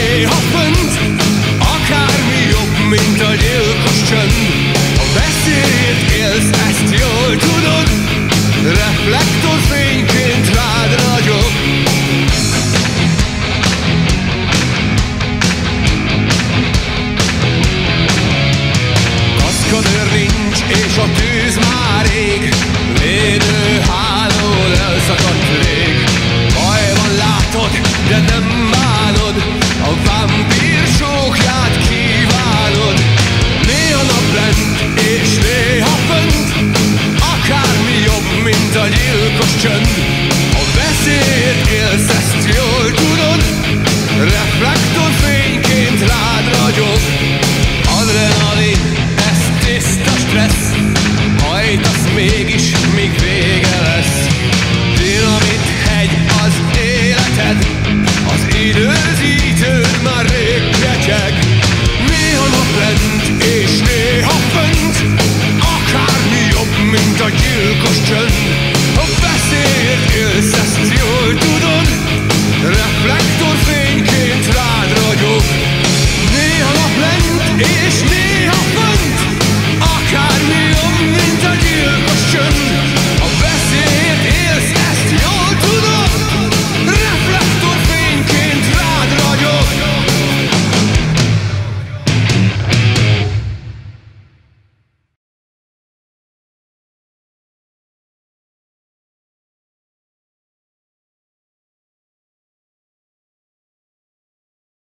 néha fönt, akármi jobb, mint a gyilkos csönd. A veszélyt élsz, ezt jól tudod, reflektorfényként rád ragyog. Kaszkadőr nincs, és a tűz már ég, védőháló elszakadt rég.